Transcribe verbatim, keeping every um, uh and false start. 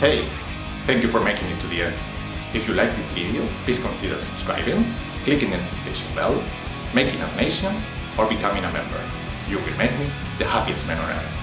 Hey, thank you for making it to the end. If you like this video, please consider subscribing, clicking the notification bell, making a donation, or becoming a member. You will make me the happiest man on earth.